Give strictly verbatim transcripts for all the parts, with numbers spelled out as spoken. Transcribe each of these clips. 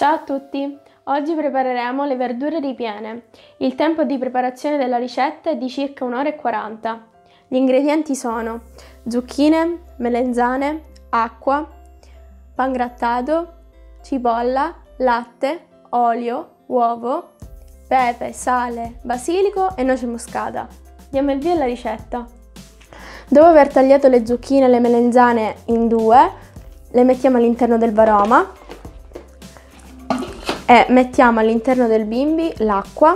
Ciao a tutti! Oggi prepareremo le verdure ripiene. Il tempo di preparazione della ricetta è di circa un'ora e quaranta. Gli ingredienti sono zucchine, melenzane, acqua, pangrattato, cipolla, latte, olio, uovo, pepe, sale, basilico e noce moscata. Diamo il via alla ricetta. Dopo aver tagliato le zucchine e le melenzane in due, le mettiamo all'interno del varoma e mettiamo all'interno del bimbi l'acqua,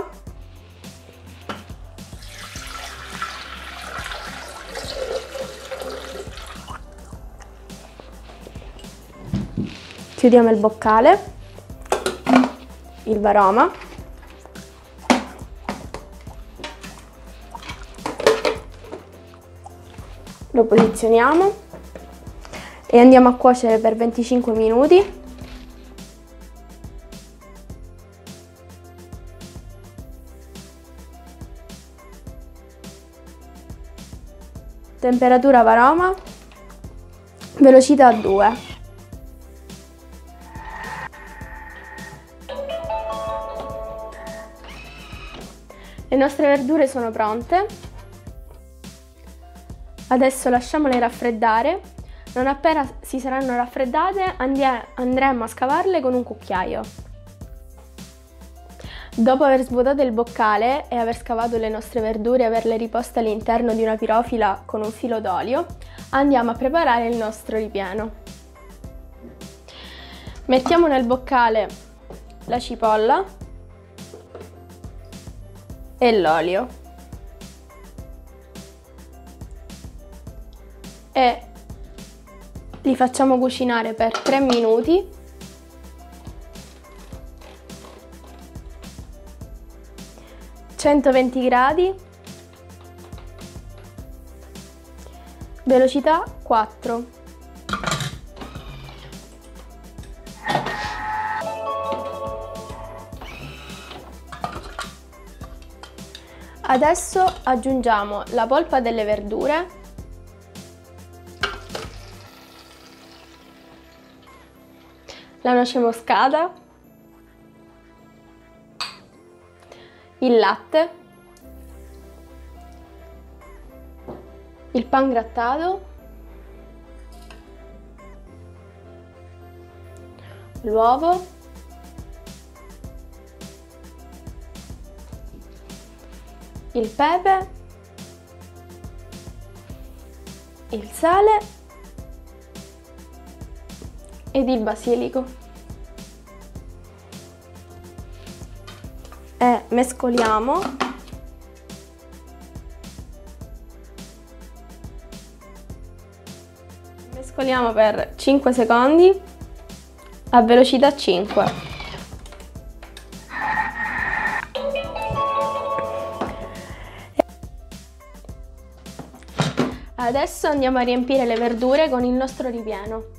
chiudiamo il boccale, il varoma, lo posizioniamo e andiamo a cuocere per venticinque minuti. Temperatura varoma, velocità due. Le nostre verdure sono pronte. Adesso lasciamole raffreddare. Non appena si saranno raffreddate andremo a scavarle con un cucchiaio. Dopo aver svuotato il boccale e aver scavato le nostre verdure e averle riposte all'interno di una pirofila con un filo d'olio, andiamo a preparare il nostro ripieno. Mettiamo nel boccale la cipolla e l'olio e li facciamo cucinare per tre minuti. centoventi gradi, velocità quattro. Adesso aggiungiamo la polpa delle verdure, la noce moscata, il latte, il pangrattato, l'uovo, il pepe, il sale ed il basilico. E mescoliamo mescoliamo per cinque secondi a velocità cinque. Adesso andiamo a riempire le verdure con il nostro ripieno.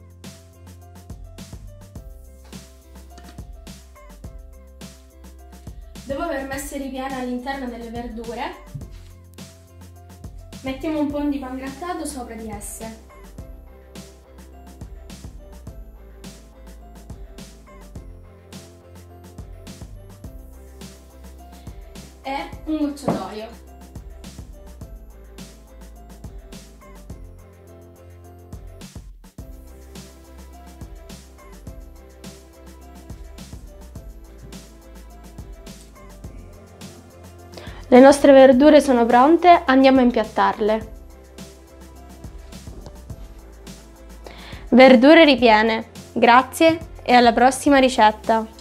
Dopo aver messo il ripieno all'interno delle verdure, mettiamo un po' di pangrattato sopra di esse. E un goccio d'olio. Le nostre verdure sono pronte, andiamo a impiattarle. Verdure ripiene. Grazie e alla prossima ricetta!